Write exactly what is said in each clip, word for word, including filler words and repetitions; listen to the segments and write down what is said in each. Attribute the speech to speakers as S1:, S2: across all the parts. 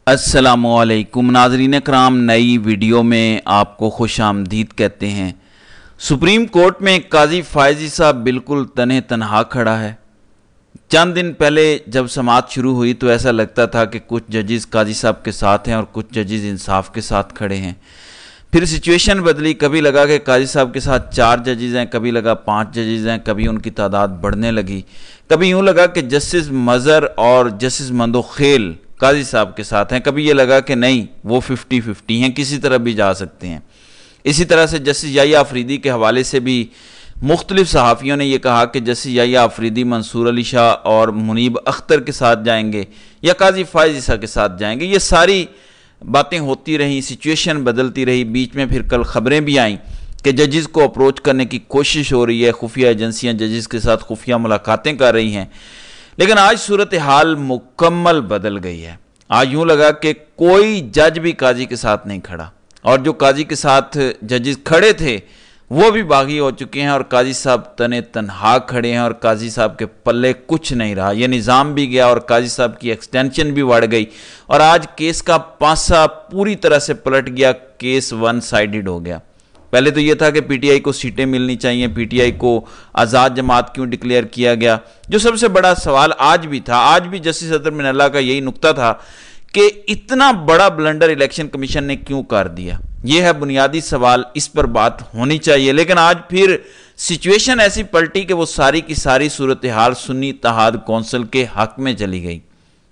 S1: السلام علیکم ناظرین کرام، نئی ویڈیو میں آپ کو خوش آمدید کہتے ہیں۔ سپریم کورٹ میں قاضی فائزی صاحب بالکل تنہ تنہا کھڑا ہے۔ چند دن پہلے جب سماعت شروع ہوئی تو ایسا لگتا تھا کہ کچھ ججز قاضی صاحب کے ساتھ ہیں اور کچھ ججز انصاف کے ساتھ کھڑے ہیں۔ پھر سچویشن بدلی، کبھی لگا کہ قاضی صاحب کے ساتھ چار ججز ہیں، کبھی لگا پانچ ججز ہیں، کبھی ان کی تعداد بڑھنے لگی، کبھی یوں لگا کہ جسٹس مظہر اور جسٹس مندوخیل قاضی صاحب کے ساتھ ہیں، کبھی یہ لگا کہ نہیں وہ ففٹی ففٹی ہیں، کسی طرح بھی جا سکتے ہیں۔ اسی طرح سے جسٹس یحییٰ آفریدی کے حوالے سے بھی مختلف صحافیوں نے یہ کہا کہ جسٹس یحییٰ آفریدی منصور علی شاہ اور منیب اختر کے ساتھ جائیں گے یا قاضی فائزی صاحب کے ساتھ جائیں گے۔ یہ ساری باتیں ہوتی رہیں، سچویشن بدلتی رہی۔ بیچ میں پھر کل خبریں بھی آئیں کہ ججز کو اپروچ کرنے کی کوشش ہو رہی ہے، خفیہ ایجنسیاں ججز کے ساتھ خفیہ ملاقاتیں کر رہی ہیں، لیکن آج صورتحال مکمل بدل گئی ہے۔ آج یوں لگا کہ کوئی جج بھی قاضی کے ساتھ نہیں کھڑا، اور جو قاضی کے ساتھ ججز کھڑے تھے وہ بھی باغی ہو چکے ہیں، اور قاضی صاحب تنے تنہا کھڑے ہیں، اور قاضی صاحب کے پلے کچھ نہیں رہا۔ یہ نظام بھی گیا اور قاضی صاحب کی ایکسٹینشن بھی بڑھ گئی، اور آج کیس کا پانسا پوری طرح سے پلٹ گیا، کیس ون سائیڈڈ ہو گیا۔ پہلے تو یہ تھا کہ پی ٹی آئی کو سیٹیں ملنی چاہیے، پی ٹی آئی کو آزاد جماعت کیوں ڈکلیئر کیا گیا۔ جو سب سے بڑا سوال آج بھی تھا، آج بھی جسٹس اطہر من اللہ کا یہی نقطہ تھا کہ اتنا بڑا بلنڈر الیکشن کمیشن نے کیوں کر دیا۔ یہ ہے بنیادی سوال، اس پر بات ہونی چاہیے۔ لیکن آج پھر سچویشن ایسی پلٹی کہ وہ ساری کی ساری صورتحال سنی اتحاد کونسل کے حق میں چلی گئی۔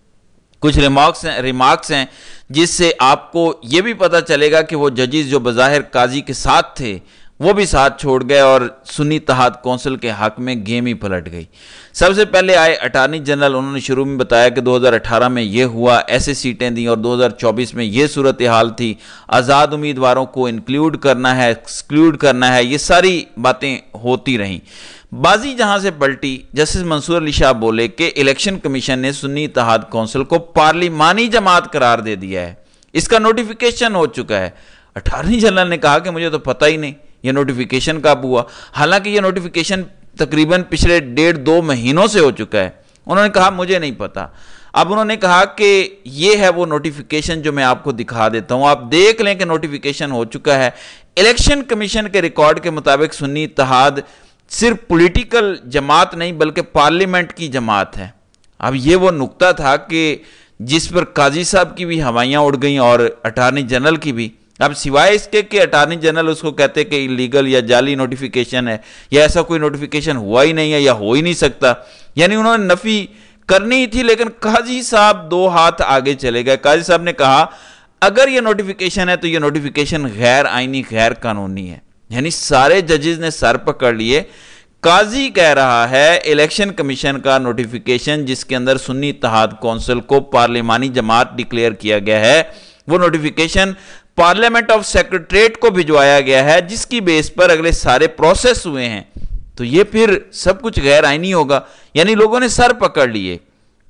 S1: کچھ ریمارکس ہیں ریمارکس ہیں جس سے آپ کو یہ بھی پتہ چلے گا کہ وہ ججز جو بظاہر قاضی کے ساتھ تھے وہ بھی ساتھ چھوڑ گئے اور سنی اتحاد کونسل کے حق میں گیم ہی پلٹ گئی۔ سب سے پہلے آئے اٹارنی جنرل، انہوں نے شروع میں بتایا کہ دو ہزار اٹھارہ میں یہ ہوا، ایسے سیٹیں دیں، اور دو ہزار چوبیس میں یہ صورتحال تھی، آزاد امیدواروں کو انکلیوڈ کرنا ہے، ایکسکلیوڈ کرنا ہے، یہ ساری باتیں ہوتی رہیں۔ بازی جہاں سے پلٹی، جسٹس منصور علی شاہ بولے کہ الیکشن کمیشن نے سنی اتحاد کونسل کو پارلیمانی جماعت قرار دے دیا ہے، اس کا نوٹیفیکیشن ہو چکا ہے۔ اٹارنی جنرل نے کہا کہ مجھے تو پتہ ہی نہیں یہ نوٹیفیکیشن کب ہوا، حالانکہ یہ نوٹیفیکیشن تقریباً پچھلے ڈیڑھ دو مہینوں سے ہو چکا ہے۔ انہوں نے کہا مجھے نہیں پتا۔ اب انہوں نے کہا کہ یہ ہے وہ نوٹیفیکیشن جو میں آپ کو دکھا دیتا ہوں، آپ دیکھ لیں کہ نوٹیفیکیشن ہو چکا ہے۔ الیکشن کمیشن کے ریکارڈ کے مطابق سنی اتحاد صرف پولیٹیکل جماعت نہیں بلکہ پارلیمنٹ کی جماعت ہے۔ اب یہ وہ نقطہ تھا کہ جس پر قاضی صاحب کی بھی ہوائیاں اڑ گئیں اور اٹارنی جنرل کی بھی۔ اب سوائے اس کے کہ اٹارنی جنرل اس کو کہتے کہ انلیگل یا جعلی نوٹیفیکیشن ہے، یا ایسا کوئی نوٹیفیکیشن ہوا ہی نہیں ہے یا ہو ہی نہیں سکتا، یعنی انہوں نے نفی کرنی تھی، لیکن قاضی صاحب دو ہاتھ آگے چلے گئے۔ قاضی صاحب نے کہا اگر یہ نوٹیفیکیشن ہے تو یہ نوٹیفیکیشن غیر آئینی، غیر قانونی ہے۔ یعنی سارے ججز نے سر پکڑ لیے۔ قاضی کہہ رہا ہے الیکشن کمیشن کا نوٹیفیکیشن جس کے اندر سنی اتحاد کونسل کو پارلیمانی جماعت ڈکلیئر کیا گیا ہے، وہ نوٹیفیکیشن پارلیمنٹ آف سیکریٹریٹ کو بھجوایا گیا ہے، جس کی بیس پر اگلے سارے پروسیس ہوئے ہیں، تو یہ پھر سب کچھ غیر آئینی ہوگا۔ یعنی لوگوں نے سر پکڑ لیے۔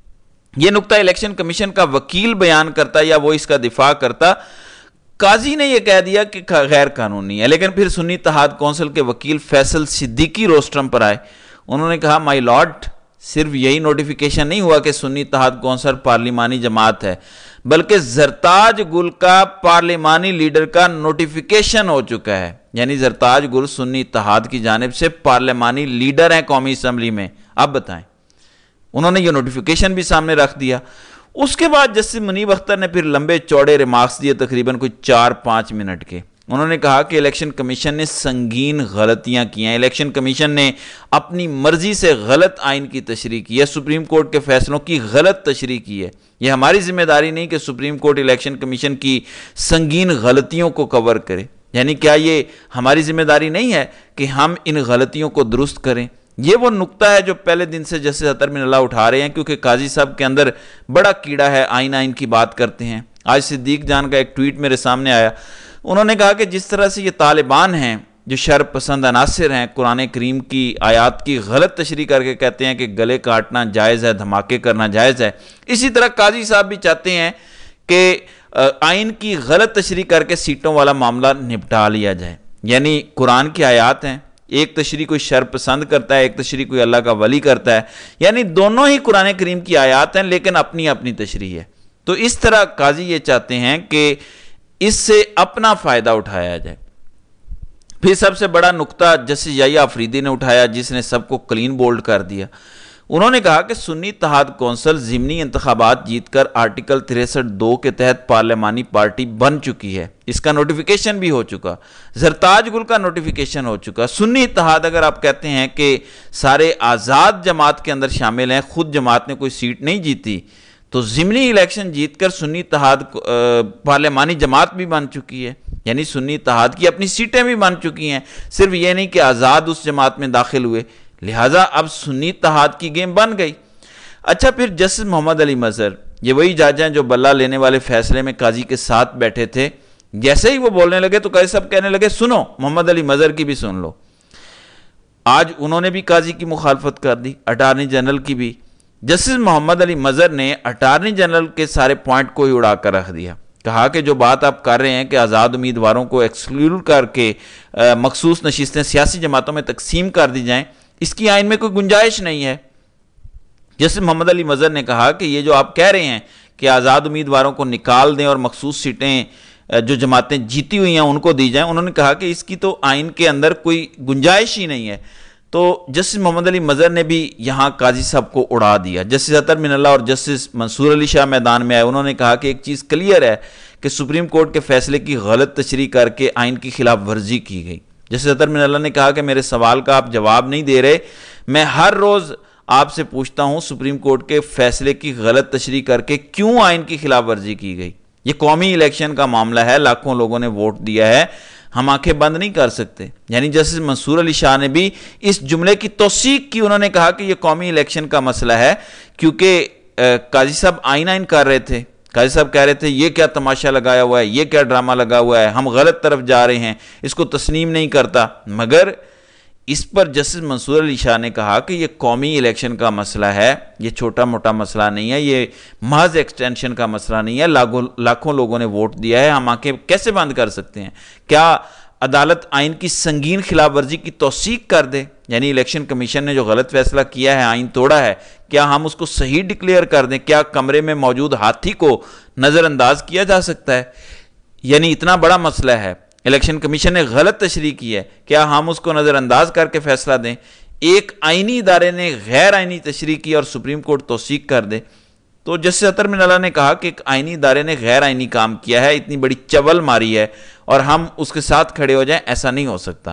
S1: یہ نقطہ الیکشن کمیشن کا وکیل بیان کرتا یا وہ اس کا دفاع کرتا، قاضی نے یہ کہہ دیا کہ غیر قانونی ہے۔ لیکن پھر سنی اتحاد کونسل کے وکیل فیصل صدیقی روسٹرم پر آئے، انہوں نے کہا مائی لارڈ، صرف یہی نوٹیفیکیشن نہیں ہوا کہ سنی اتحاد کونسل پارلیمانی جماعت ہے، بلکہ زرتاج گل کا پارلیمانی لیڈر کا نوٹیفیکیشن ہو چکا ہے۔ یعنی زرتاج گل سنی اتحاد کی جانب سے پارلیمانی لیڈر ہیں قومی اسمبلی میں۔ اب بتائیں، انہوں نے یہ نوٹیفیکیشن بھی سامنے رکھ دیا۔ اس کے بعد جسٹس منیب اختر نے پھر لمبے چوڑے ریمارکس دیے، تقریباً کوئی چار پانچ منٹ کے۔ انہوں نے کہا کہ الیکشن کمیشن نے سنگین غلطیاں کی ہیں، الیکشن کمیشن نے اپنی مرضی سے غلط آئین کی تشریح کی ہے، سپریم کورٹ کے فیصلوں کی غلط تشریح کی ہے۔ یہ ہماری ذمہ داری نہیں کہ سپریم کورٹ الیکشن کمیشن کی سنگین غلطیوں کو کور کرے۔ یعنی کیا یہ ہماری ذمہ داری نہیں ہے کہ ہم ان غلطیوں کو درست کریں؟ یہ وہ نقطہ ہے جو پہلے دن سے جسٹس اطہر من اللہ اٹھا رہے ہیں، کیونکہ قاضی صاحب کے اندر بڑا کیڑا ہے، آئین آئین کی بات کرتے ہیں۔ آج صدیق جان کا ایک ٹویٹ میرے سامنے آیا، انہوں نے کہا کہ جس طرح سے یہ طالبان ہیں جو شر پسند عناصر ہیں، قرآن کریم کی آیات کی غلط تشریح کر کے کہتے ہیں کہ گلے کاٹنا جائز ہے، دھماکے کرنا جائز ہے، اسی طرح قاضی صاحب بھی چاہتے ہیں کہ آئین کی غلط تشریح کر کے سیٹوں والا معاملہ نپٹا لیا جائے۔ یعنی قرآن کی آیات ہیں، ایک تشریح کوئی شر پسند کرتا ہے، ایک تشریح کوئی اللہ کا ولی کرتا ہے، یعنی دونوں ہی قرآن کریم کی آیات ہیں لیکن اپنی اپنی تشریح ہے۔ تو اس طرح قاضی یہ چاہتے ہیں کہ اس سے اپنا فائدہ اٹھایا جائے۔ پھر سب سے بڑا نقطہ جسٹس یحییٰ آفریدی نے اٹھایا، جس نے سب کو کلین بولڈ کر دیا۔ انہوں نے کہا کہ سنی اتحاد کونسل ضمنی انتخابات جیت کر آرٹیکل تریسٹھ دو کے تحت پارلیمانی پارٹی بن چکی ہے، اس کا نوٹیفیکیشن بھی ہو چکا، زرتاج گل کا نوٹیفیکیشن ہو چکا۔ سنی اتحاد اگر آپ کہتے ہیں کہ سارے آزاد جماعت کے اندر شامل ہیں، خود جماعت نے کوئی سیٹ نہیں جیتی، تو ضمنی الیکشن جیت کر سنی اتحاد پارلیمانی جماعت بھی بن چکی ہے، یعنی سنی اتحاد کی اپنی سیٹیں بھی بن چکی ہیں، صرف یہ نہیں کہ آزاد اس جماعت میں داخل ہوئے، لہٰذا اب سنی اتحاد کی گیم بن گئی۔ اچھا، پھر جسٹس محمد علی مظہر، یہ وہی جج ہیں جو بلہ لینے والے فیصلے میں قاضی کے ساتھ بیٹھے تھے، جیسے ہی وہ بولنے لگے تو قاضی صاحب کہنے لگے سنو محمد علی مظہر کی بھی سن لو۔ آج انہوں نے بھی قاضی کی مخالفت کر دی، اٹارنی جنرل کی بھی۔ جسٹس محمد علی مظہر نے اٹارنی جنرل کے سارے پوائنٹ کو ہی اڑا کر رکھ دیا، کہا کہ جو بات آپ کر رہے ہیں کہ آزاد امیدواروں کو ایکسکلوڈ کر کے مخصوص نشستیں سیاسی جماعتوں میں تقسیم کر دی جائیں، اس کی آئین میں کوئی گنجائش نہیں ہے۔ جسٹس محمد علی مظہر نے کہا کہ یہ جو آپ کہہ رہے ہیں کہ آزاد امیدواروں کو نکال دیں اور مخصوص سیٹیں جو جماعتیں جیتی ہوئی ہیں ان کو دی جائیں، انہوں نے کہا کہ اس کی تو آئین کے اندر کوئی گنجائش ہی نہیں ہے۔ تو جسٹس محمد علی مظہر نے بھی یہاں قاضی صاحب کو اڑا دیا۔ جسٹس اطہر من اللہ اور جسٹس منصور علی شاہ میدان میں آئے، انہوں نے کہا کہ ایک چیز کلیئر ہے کہ سپریم کورٹ کے فیصلے کی غلط تشریح کر کے آئین کی خلاف ورزی کی گئی۔ جسٹس اطہر من اللہ نے کہا کہ میرے سوال کا آپ جواب نہیں دے رہے، میں ہر روز آپ سے پوچھتا ہوں سپریم کورٹ کے فیصلے کی غلط تشریح کر کے کیوں آئین کی خلاف ورزی کی گئی؟ یہ قومی الیکشن کا معاملہ ہے، لاکھوں لوگوں نے ووٹ دیا ہے، ہم آنکھیں بند نہیں کر سکتے۔ یعنی جسٹس منصور علی شاہ نے بھی اس جملے کی توثیق کی، انہوں نے کہا کہ یہ قومی الیکشن کا مسئلہ ہے، کیونکہ قاضی صاحب آئین آئین کر رہے تھے، قاضی صاحب کہہ رہے تھے یہ کیا تماشا لگایا ہوا ہے، یہ کیا ڈرامہ لگا ہوا ہے، ہم غلط طرف جا رہے ہیں، اس کو تسلیم نہیں کرتا۔ مگر اس پر جسٹس منصور علی شاہ نے کہا کہ یہ قومی الیکشن کا مسئلہ ہے، یہ چھوٹا موٹا مسئلہ نہیں ہے، یہ محض ایکسٹینشن کا مسئلہ نہیں ہے، لاکھوں لوگوں نے ووٹ دیا ہے، ہم آنکھیں کیسے بند کر سکتے ہیں؟ کیا عدالت آئین کی سنگین خلاف ورزی کی توثیق کر دے؟ یعنی الیکشن کمیشن نے جو غلط فیصلہ کیا ہے، آئین توڑا ہے، کیا ہم اس کو صحیح ڈکلیئر کر دیں؟ کیا کمرے میں موجود ہاتھی کو نظر انداز کیا جا سکتا ہے؟ یعنی اتنا بڑا مسئلہ ہے، الیکشن کمیشن نے غلط تشریح کی ہے، کیا ہم اس کو نظر انداز کر کے فیصلہ دیں؟ ایک آئینی ادارے نے غیر آئینی تشریح کی اور سپریم کورٹ توثیق کر دے؟ تو جسٹس اطہر من اللہ نے کہا کہ ایک آئینی ادارے نے غیر آئینی کام کیا ہے، اتنی بڑی چول ماری ہے اور ہم اس کے ساتھ کھڑے ہو جائیں، ایسا نہیں ہو سکتا۔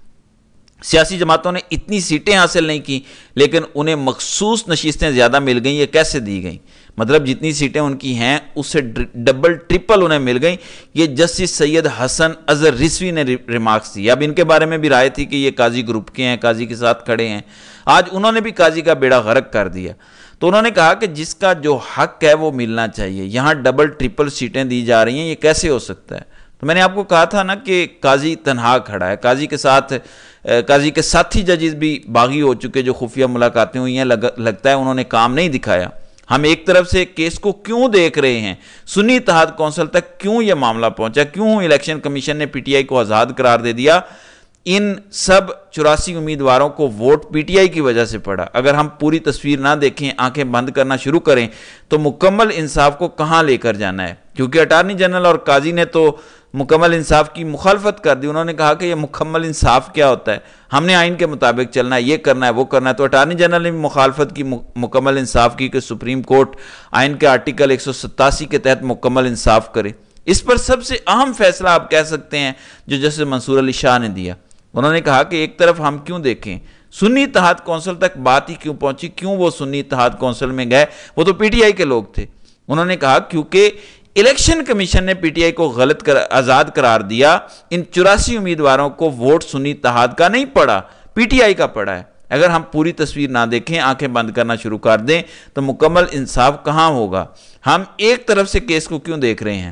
S1: سیاسی جماعتوں نے اتنی سیٹیں حاصل نہیں کی لیکن انہیں مخصوص نشستیں زیادہ مل گئیں، یہ کیسے دی گئیں؟ مطلب جتنی سیٹیں ان کی ہیں اس سے ڈبل ٹرپل انہیں مل گئیں۔ یہ جسٹس سید حسن اظہر رضوی نے ریمارکس دی۔ اب ان کے بارے میں بھی رائے تھی کہ یہ قاضی گروپ کے ہیں، قاضی کے ساتھ کھڑے ہیں، آج انہوں نے بھی قاضی کا بیڑا غرق کر دیا۔ تو انہوں نے کہا کہ جس کا جو حق ہے وہ ملنا چاہیے، یہاں ڈبل ٹرپل سیٹیں دی جا رہی ہیں، یہ کیسے ہو سکتا ہے؟ تو میں نے آپ کو کہا تھا نا کہ قاضی تنہا کھڑا ہے، قاضی کے ساتھ قاضی کے ساتھی ججز بھی باغی ہو چکے، جو خفیہ ملاقاتیں ہوئی ہیں، لگتا ہے انہوں نے کام نہیں دکھایا۔ ہم ایک طرف سے کیس کو کیوں دیکھ رہے ہیں، سنی اتحاد کونسل تک کیوں یہ معاملہ پہنچا، کیوں الیکشن کمیشن نے پی ٹی آئی کو آزاد قرار دے دیا؟ ان سب چوراسی امیدواروں کو ووٹ پی ٹی آئی کی وجہ سے پڑا۔ اگر ہم پوری تصویر نہ دیکھیں، آنکھیں بند کرنا شروع کریں تو مکمل انصاف کو کہاں لے کر جانا ہے؟ کیونکہ اٹارنی جنرل اور قاضی نے تو مکمل انصاف کی مخالفت کر دی، انہوں نے کہا کہ یہ مکمل انصاف کیا ہوتا ہے، ہم نے آئین کے مطابق چلنا ہے، یہ کرنا ہے، وہ کرنا ہے۔ تو اٹارنی جنرل نے بھی مخالفت کی، مکمل انصاف کی کہ سپریم کورٹ آئین کے آرٹیکل ایک سو ستاسی کے تحت مکمل انصاف کرے۔ اس پر سب سے اہم فیصلہ آپ کہہ سکتے ہیں جو جسٹس منصور علی شاہ نے دیا، انہوں نے کہا کہ ایک طرف ہم کیوں دیکھیں، سنی اتحاد کونسل تک بات ہی کیوں پہنچی، کیوں وہ سنی اتحاد کونسل میں گئے؟ وہ تو پی ٹی آئی کے لوگ تھے۔ انہوں نے کہا کیونکہ الیکشن کمیشن نے پی ٹی آئی کو غلط کر آزاد قرار دیا، ان چوراسی امیدواروں کو ووٹ سنی اتحاد کا نہیں پڑا، پی ٹی آئی کا پڑا ہے۔ اگر ہم پوری تصویر نہ دیکھیں، آنکھیں بند کرنا شروع کر دیں تو مکمل انصاف کہاں ہوگا؟ ہم ایک طرف سے کیس کو کیوں دیکھ رہے ہیں؟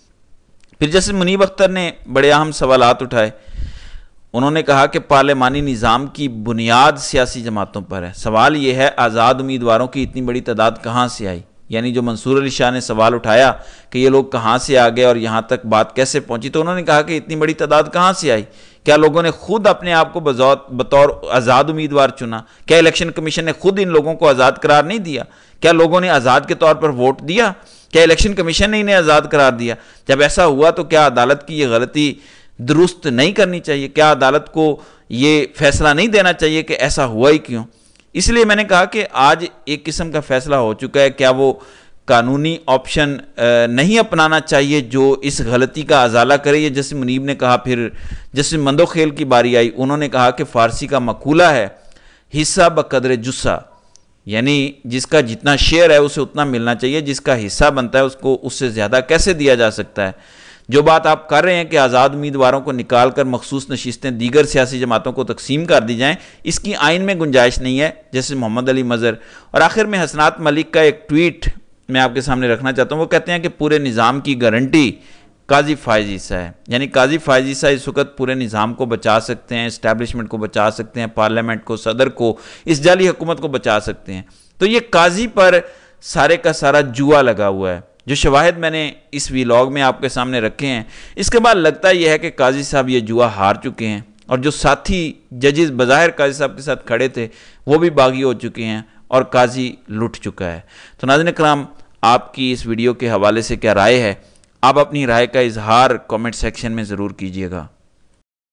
S1: پھر جسٹس منیب اختر نے بڑے اہم سوالات اٹھائے۔ انہوں نے کہا کہ پارلیمانی نظام کی بنیاد سیاسی جماعتوں پر ہے۔ سوال یہ ہے آزاد امیدواروں کی اتنی بڑی تعداد کہاں سے آئی؟ یعنی جو منصور علی شاہ نے سوال اٹھایا کہ یہ لوگ کہاں سے آ گئے اور یہاں تک بات کیسے پہنچی، تو انہوں نے کہا کہ اتنی بڑی تعداد کہاں سے آئی؟ کیا لوگوں نے خود اپنے آپ کو بطور آزاد امیدوار چنا؟ کیا الیکشن کمیشن نے خود ان لوگوں کو آزاد قرار نہیں دیا؟ کیا لوگوں نے آزاد کے طور پر ووٹ دیا؟ کیا الیکشن کمیشن نے انہیں آزاد قرار دیا؟ جب ایسا ہوا تو کیا عدالت کی یہ غلطی درست نہیں کرنی چاہیے؟ کیا عدالت کو یہ فیصلہ نہیں دینا چاہیے کہ ایسا ہوا ہی کیوں؟ اس لیے میں نے کہا کہ آج ایک قسم کا فیصلہ ہو چکا ہے، کیا وہ قانونی آپشن نہیں اپنانا چاہیے جو اس غلطی کا ازالہ کرے؟ یہ جیسے منیب نے کہا، پھر جیسے مندوخیل کی باری آئی، انہوں نے کہا کہ فارسی کا مقولہ ہے حصہ بقدر جسہ، یعنی جس کا جتنا شیئر ہے اسے اتنا ملنا چاہیے، جس کا حصہ بنتا ہے اس کو اس سے زیادہ کیسے دیا جا سکتا ہے؟ جو بات آپ کر رہے ہیں کہ آزاد امیدواروں کو نکال کر مخصوص نشستیں دیگر سیاسی جماعتوں کو تقسیم کر دی جائیں، اس کی آئین میں گنجائش نہیں ہے، جیسے محمد علی مظہر۔ اور آخر میں حسنات ملک کا ایک ٹویٹ میں آپ کے سامنے رکھنا چاہتا ہوں، وہ کہتے ہیں کہ پورے نظام کی گارنٹی قاضی فائز عیسیٰ ہے، یعنی قاضی فائز عیسیٰ اس وقت پورے نظام کو بچا سکتے ہیں، اسٹیبلشمنٹ کو بچا سکتے ہیں، پارلیمنٹ کو، صدر کو، اس جعلی حکومت کو بچا سکتے ہیں۔ تو یہ قاضی پر سارے کا سارا جوا لگا ہوا ہے۔ جو شواہد میں نے اس ویلاگ میں آپ کے سامنے رکھے ہیں، اس کے بعد لگتا یہ ہے کہ قاضی صاحب یہ جوا ہار چکے ہیں، اور جو ساتھی ججز بظاہر قاضی صاحب کے ساتھ کھڑے تھے وہ بھی باغی ہو چکے ہیں، اور قاضی لٹ چکا ہے۔ تو ناظرین کرام، آپ کی اس ویڈیو کے حوالے سے کیا رائے ہے؟ آپ اپنی رائے کا اظہار کامنٹ سیکشن میں ضرور کیجیے گا۔